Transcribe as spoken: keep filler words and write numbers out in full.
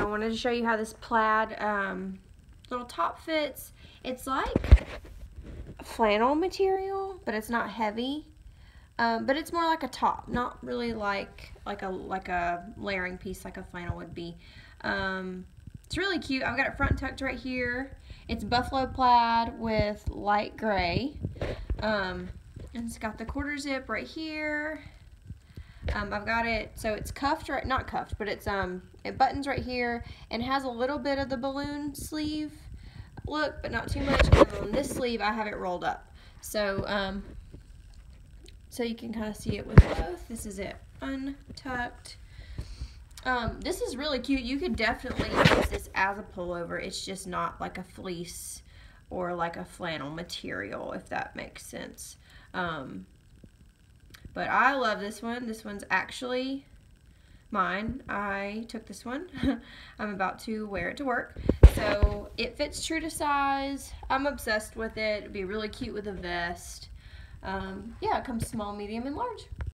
I wanted to show you how this plaid um, little top fits. It's like flannel material, but it's not heavy. Um, but it's more like a top, not really like like a like a layering piece like a flannel would be. Um, it's really cute. I've got it front tucked right here. It's buffalo plaid with light gray. Um, and it's got the quarter zip right here. Um, I've got it, so it's cuffed, right, not cuffed, but it's um, it buttons right here and has a little bit of the balloon sleeve look, but not too much. And on this sleeve, I have it rolled up. So, um, so you can kind of see it with both. This is it untucked. Um, this is really cute. You could definitely use this as a pullover. It's just not like a fleece or like a flannel material, if that makes sense. Um, but I love this one. This one's actually mine. I took this one. I'm about to wear it to work. So it fits true to size. I'm obsessed with it. It'd be really cute with a vest. Um, yeah, it comes small, medium, and large.